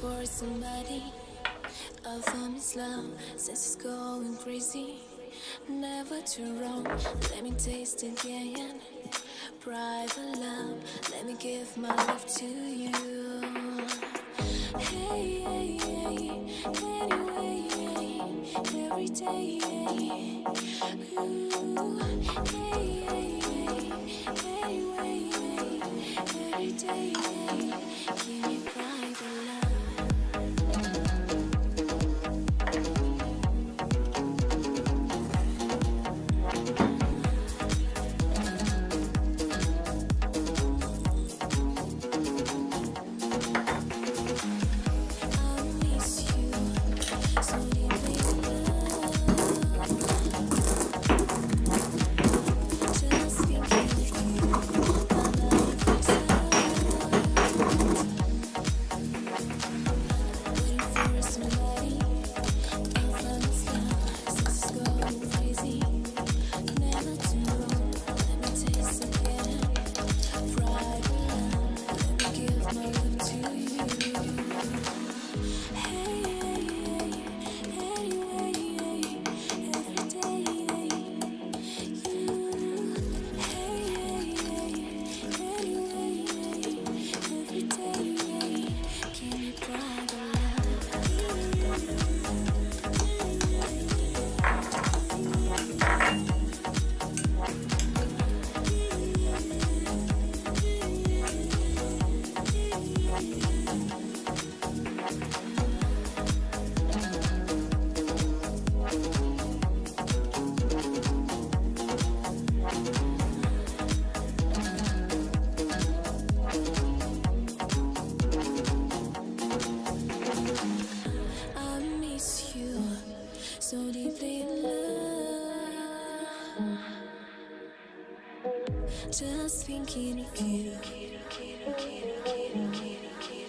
for somebody. I found this love since it's going crazy. Never too wrong, let me taste again. Private love, let me give my love to you. Hey, hey, hey, anyway, every day. Ooh, hey, hey, anyway, every day. Give me private love. So deeply in love, just thinking of you.